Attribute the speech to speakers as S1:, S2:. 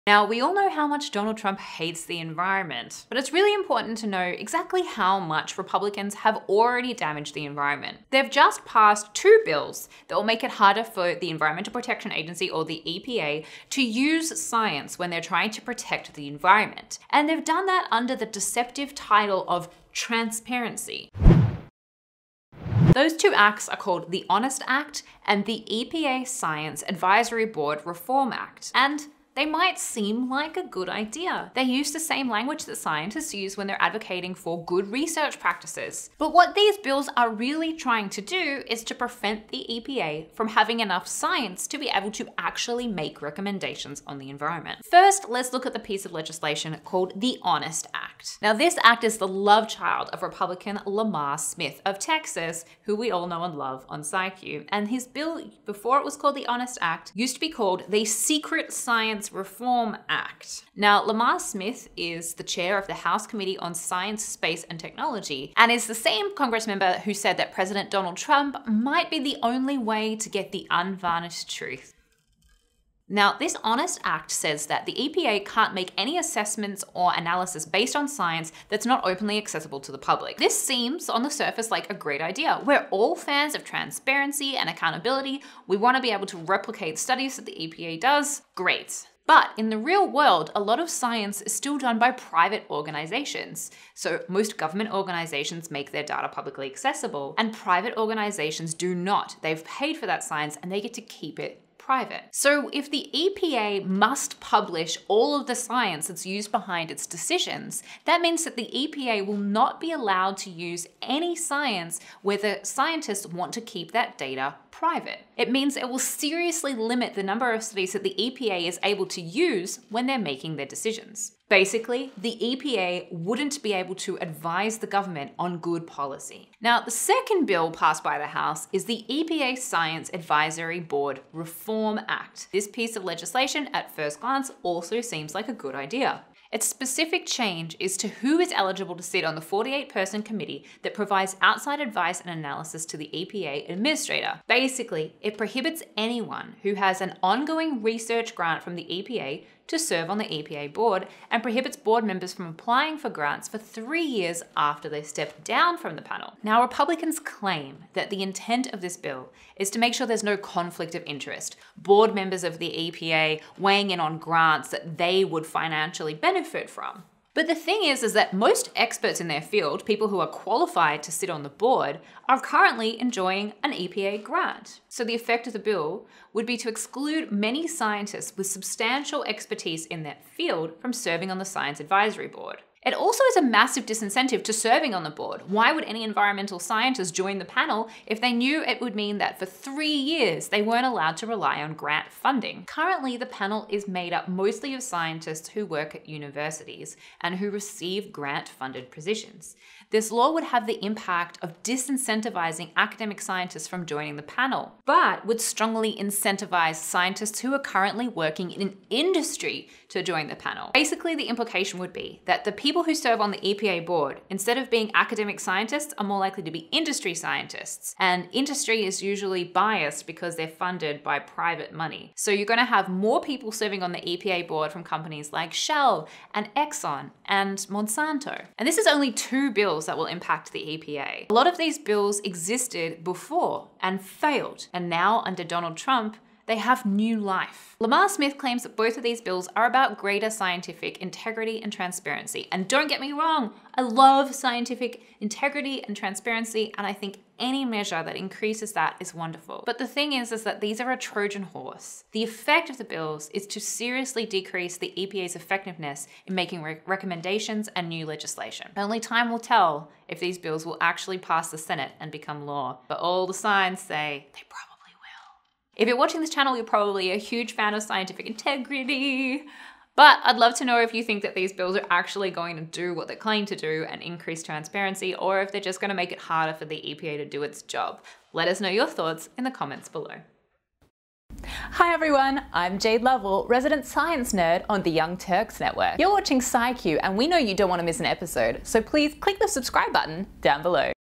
S1: Now, we all know how much Donald Trump hates the environment, but it's really important to know exactly how much Republicans have already damaged the environment. They've just passed 2 bills that will make it harder for the Environmental Protection Agency, or the EPA, to use science when they're trying to protect the environment. And they've done that under the deceptive title of transparency. Those 2 acts are called the Honest Act and the EPA Science Advisory Board Reform Act. And they might seem like a good idea. They use the same language that scientists use when they're advocating for good research practices. But what these bills are really trying to do is to prevent the EPA from having enough science to be able to actually make recommendations on the environment. First, let's look at the piece of legislation called the Honest Act. Now, this act is the love child of Republican Lamar Smith of Texas, who we all know and love on ScIQ. And his bill, before it was called the Honest Act, used to be called the Secret Science Reform Act. Now, Lamar Smith is the chair of the House Committee on Science, Space, and Technology, and is the same Congress member who said that President Donald Trump might be the only way to get the unvarnished truth. Now, this Honest Act says that the EPA can't make any assessments or analysis based on science that's not openly accessible to the public. This seems, on the surface, like a great idea. We're all fans of transparency and accountability. We want to be able to replicate studies that the EPA does. Great. But in the real world, a lot of science is still done by private organizations. So most government organizations make their data publicly accessible, and private organizations do not. They've paid for that science and they get to keep it private. So if the EPA must publish all of the science that's used behind its decisions, that means that the EPA will not be allowed to use any science where the scientists want to keep that data private. It means it will seriously limit the number of studies that the EPA is able to use when they're making their decisions. Basically, the EPA wouldn't be able to advise the government on good policy. Now, the second bill passed by the House is the EPA Science Advisory Board Reform Act. This piece of legislation, at first glance, also seems like a good idea. Its specific change is to who is eligible to sit on the 48-person committee that provides outside advice and analysis to the EPA administrator. Basically, it prohibits anyone who has an ongoing research grant from the EPA to serve on the EPA board, and prohibits board members from applying for grants for 3 years after they step down from the panel. Now, Republicans claim that the intent of this bill is to make sure there's no conflict of interest. Board members of the EPA weighing in on grants that they would financially benefit from. But the thing is that most experts in their field, people who are qualified to sit on the board, are currently enjoying an EPA grant. So the effect of the bill would be to exclude many scientists with substantial expertise in that field from serving on the Science Advisory Board. It also is a massive disincentive to serving on the board. Why would any environmental scientist join the panel if they knew it would mean that for 3 years they weren't allowed to rely on grant funding? Currently, the panel is made up mostly of scientists who work at universities and who receive grant-funded positions. This law would have the impact of disincentivizing academic scientists from joining the panel, but would strongly incentivize scientists who are currently working in industry to join the panel. Basically, the implication would be that the people who serve on the EPA board, instead of being academic scientists, are more likely to be industry scientists. And industry is usually biased because they're funded by private money. So you're going to have more people serving on the EPA board from companies like Shell and Exxon and Monsanto. And this is only 2 bills that will impact the EPA. A lot of these bills existed before and failed, and now under Donald Trump, they have new life. Lamar Smith claims that both of these bills are about greater scientific integrity and transparency. And don't get me wrong, I love scientific integrity and transparency, and I think any measure that increases that is wonderful. But the thing is that these are a Trojan horse. The effect of the bills is to seriously decrease the EPA's effectiveness in making recommendations and new legislation. Only time will tell if these bills will actually pass the Senate and become law. But all the signs say they probably. If you're watching this channel, you're probably a huge fan of scientific integrity. But I'd love to know if you think that these bills are actually going to do what they claim to do and increase transparency, or if they're just going to make it harder for the EPA to do its job. Let us know your thoughts in the comments below.
S2: Hi everyone, I'm Jade Lovell, resident science nerd on the Young Turks Network. You're watching ScIQ, and we know you don't want to miss an episode, so please click the subscribe button down below.